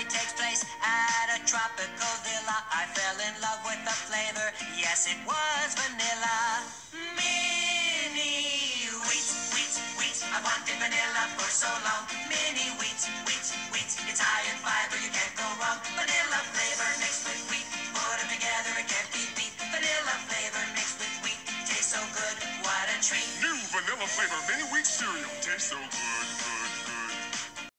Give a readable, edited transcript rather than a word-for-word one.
story takes place at a tropical villa. I fell in love with the flavor. Yes, it was vanilla. Mini wheats, wheats, wheats. I wanted vanilla for so long. Mini wheats, wheats, wheats. It's high in fiber, you can't go wrong. Vanilla flavor mixed with wheat. Put them together, it can't be beat. Vanilla flavor mixed with wheat. Tastes so good, what a treat. New vanilla flavor mini wheat cereal. Tastes so good.